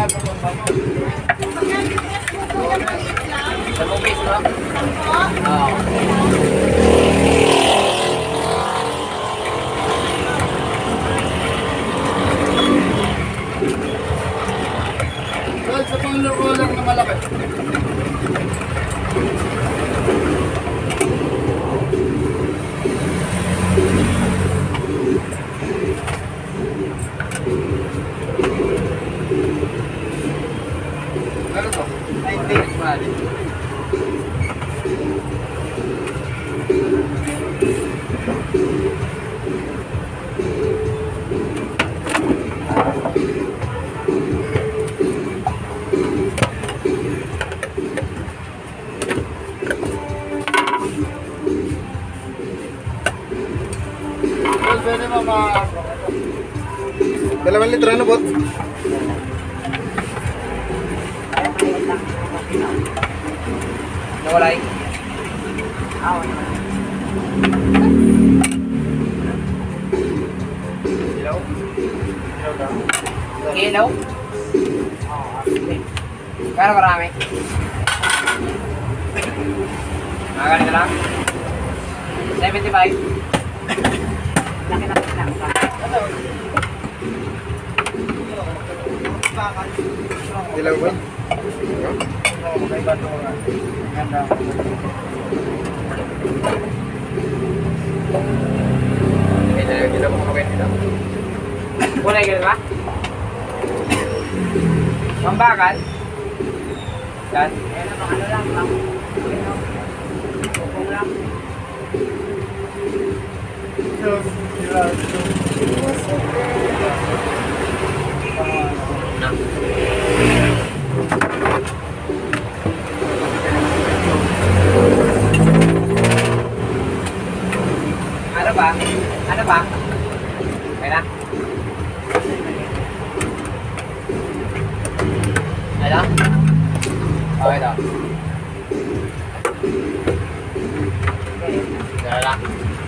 piso, no? Oo. Sa pang lang na malaki. Ano to? 90. Bali. Pwede mama. 2 litro ano bot? Nawalay. Hello? Hello daw. Hello? Kaya marami. Magaling ka lang? 75. Laki na lang. Dilaw ba? Magkaiba ito nga. Ganda. Hindi na mo kumakain nila. Kulay ka ba? Pambakan? Yan? Yan ang mga lang. Pupong lang. Ano ba? Ano ba? Okay na? Ano? Okay na. Gano'n lang.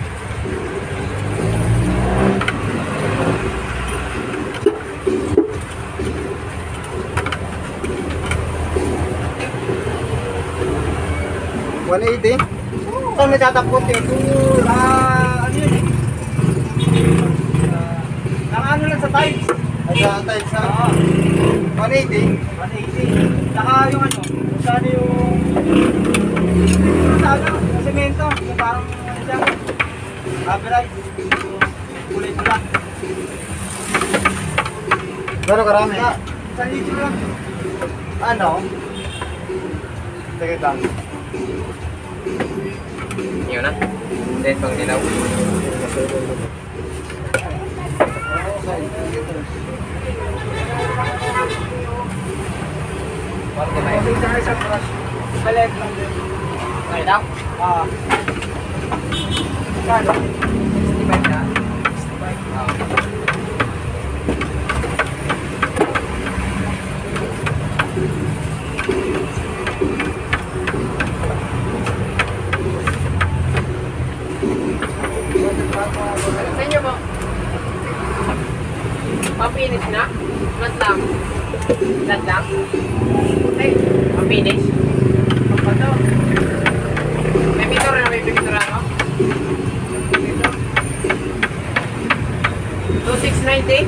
$180? Saan may tatapot eh? Ano yun eh? Ano lang sa tiles. Ay, sa tiles na? Oo. 180? 180. Saka yung ano, kung saan yung yung semento, yung parang ano siya, rubberized, kulay pula. Gano'ng karami? Sa litro lang. Ano? Sige lang. Yun na. Then, pang dilaw. Parang may Okay, saka isang brush. Maliit lang din. Ay, daw? Kano? 65 na. 65. Sa inyo mo? Papinis na? Flat lang? Flat lang? Ay, papinis? Ano? May pintura na, may pintura no? 2690?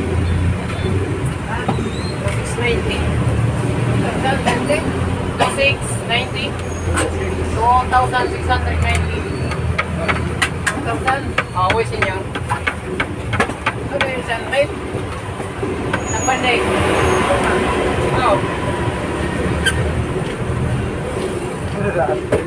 2690? 2690? 2,690? 1,000? Oo, wait inyo. Ano yung sunlight? Nagpanday? Oo. Ano lahat?